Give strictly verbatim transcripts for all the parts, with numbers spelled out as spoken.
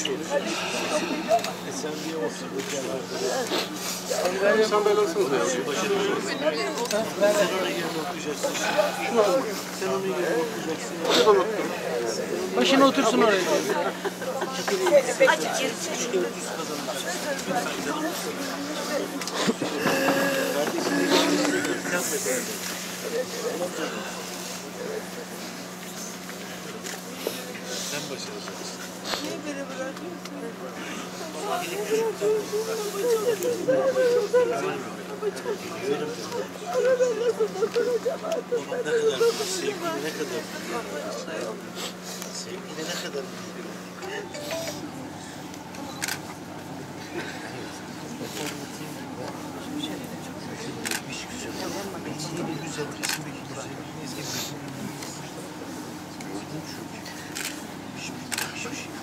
E sen niye oturduk yerlerde? Sen böyle olsanız da Sen onu yerine okuyacaksın. Sen onu yerine okuyacaksın. Başına otursun oraya. Sen başaracaksın. Niye beni bırakıyorsun? Ona ben nasıl dokunacağım artık? Ne kadar sevgili ne kadar sevgili ne kadar bir güzel resimdeki güzelliğiniz gibi gördüm çünkü hiçbir hiçbir şey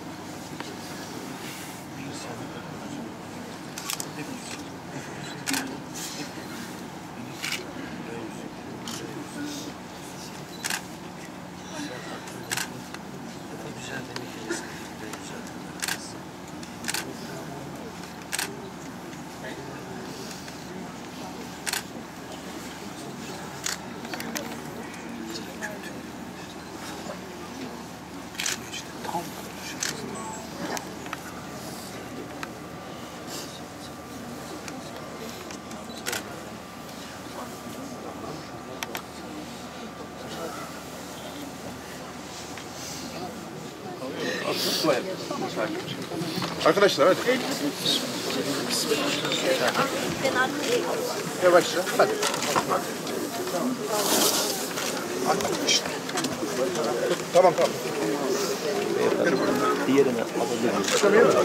bir insanı da hep güzel demek ki resim güzel. Arkadaşlar hadi. Yavaşça hadi. İşte. Tamam tamam. Diğerine alabiliriz.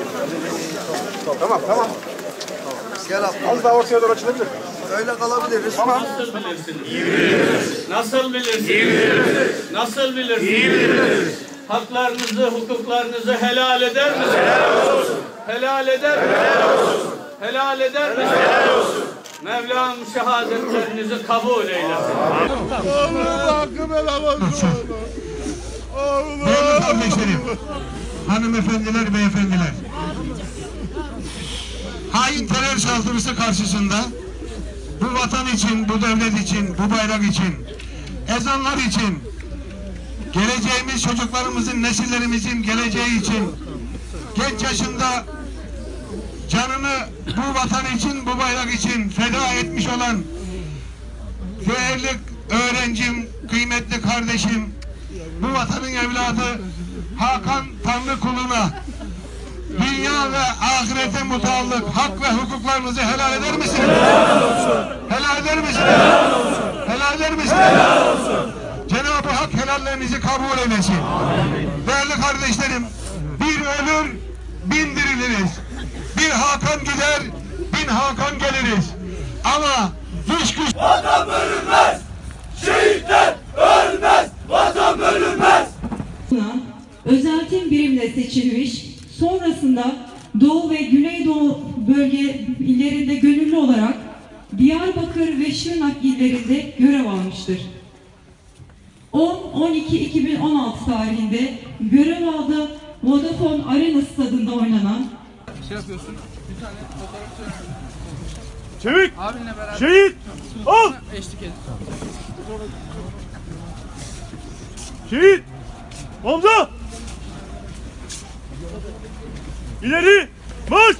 Tamam tamam. Gel abi. Az daha ortaya doğru açılabilir. Öyle kalabiliriz. Tamam. Nasıl bilirsiniz? İyi bilirsiniz. Nasıl bilirsiniz? İyi bilirsiniz. Nasıl bilirsiniz? İyi bilirsiniz. Haklarınızı, hukuklarınızı helal eder misiniz? Helal olsun. Helal eder misiniz? Helal olsun. Helal eder misiniz? Helal olsun. Mevlam şehadetlerinizi kabul eylesin. Değerli kardeşlerim, hanımefendiler, beyefendiler. Hain terör saldırısı karşısında bu vatan için, bu devlet için, bu bayrak için, ezanlar için, geleceğimiz çocuklarımızın, nesillerimizin geleceği için, genç yaşında canını bu vatan için, bu bayrak için feda etmiş olan değerli öğrencim, kıymetli kardeşim, bu vatanın evladı Hakan Tanrıkulu'na dünya ve ahirete mutallık hak ve hukuklarınızı helal eder misiniz? Helal olsun. Helal eder misiniz? Helal olsun. Helal eder misiniz? Helal olsun. Cenab-ı Hak helallerinizi kabul eylesin. Amin. Değerli kardeşlerim, bir ölür, bin diriliriz. Bir Hakan gider, bin Hakan geliriz. Ama dış güç... Vatan bölünmez! Şehitler ölmez! Vatan bölünmez! Özeltim birimle seçilmiş, sonrasında Doğu ve Güneydoğu bölge illerinde gönüllü olarak Diyarbakır ve Şırnak illerinde görev almıştır. on on iki iki bin on altı tarihinde görev aldığı Vodafone Arena stadında oynanan Şey yapıyorsun, bir tane fotoğraf söylüyorsun. Çevik! Abinle beraber Şehit! Al! eşlik edin. Şehit! Hamza! İleri! Marş!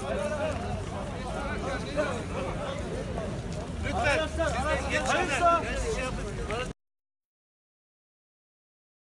Lütfen.